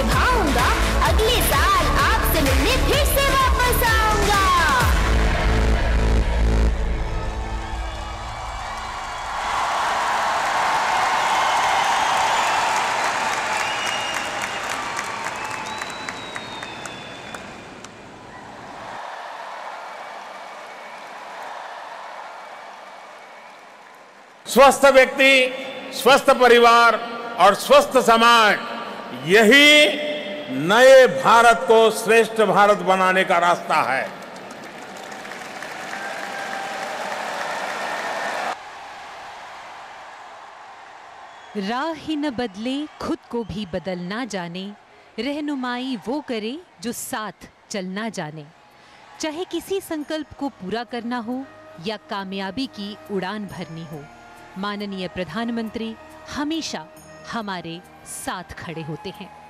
निभाऊंगा, अगले साल आपसे मिलने फिर से वापस आऊंगा। स्वस्थ व्यक्ति, स्वस्थ परिवार और स्वस्थ समाज, यही नए भारत को श्रेष्ठ भारत बनाने का रास्ता है। राह ही न बदले, खुद को भी बदल ना जाने, रहनुमाई वो करे जो साथ चलना जाने। चाहे किसी संकल्प को पूरा करना हो या कामयाबी की उड़ान भरनी हो, माननीय प्रधानमंत्री हमेशा हमारे साथ खड़े होते हैं।